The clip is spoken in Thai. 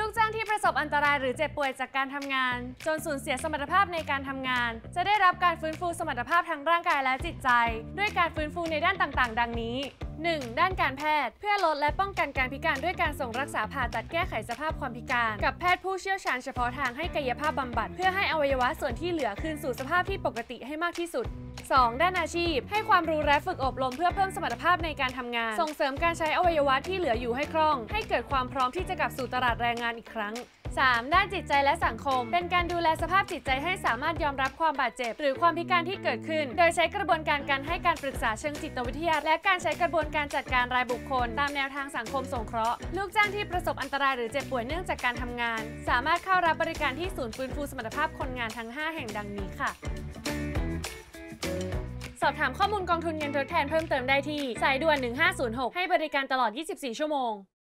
กจ้างที่ประสบอันตรายหรือเจ็บป่วยจากการทำงานจนสูญเสียสมรรถภาพในการทำงานจะได้รับการฟื้นฟูสมรรถภาพทางร่างกายและจิตใจด้วยการฟื้นฟูในด้านต่างๆ ดังนี้ 1. ด้านการแพทย์เพื่อลดและป้องกันการพิการด้วยการส่งรักษาผ่าตัดแก้ไขสภาพความพิการกับแพทย์ผู้เชี่ยวชาญเฉพาะทางให้กายภาพบำบัดเพื่อให้อวัยวะส่วนที่เหลือคืนสู่สภาพที่ปกติให้มากที่สุด 2. ด้านอาชีพให้ความรู้และฝึกอบรมเพื่อเพิ่มสมรรถภาพในการทำงานส่งเสริมการใช้อวัยวะที่เหลืออยู่ให้คล่องให้เกิดความพร้อมที่จะกลับสู่ตลาดแรงงานอีกครั้ง 3. ด้านจิตใจและสังคมเป็นการดูแลสภาพจิตใจให้สามารถยอมรับความบาดเจ็บหรือความพิการที่เกิดขึ้นโดยใช้กระบวนการให้การปรึกษาเชิงจิตวิทยาและการใช้กระบวนการจัดการรายบุคคลตามแนวทางสังคมสงเคราะห์ลูกจ้างที่ประสบอันตรายหรือเจ็บป่วยเนื่องจากการทำงานสามารถเข้ารับบริการที่ศูนย์ฟื้นฟูสมรรถภาพคนงานทั้ง 5 แห่งดังนี้ค่ะสอบถามข้อมูลกองทุนเงินทดแทนเพิ่มเติมได้ที่สายด่วน1506ให้บริการตลอด24 ชั่วโมง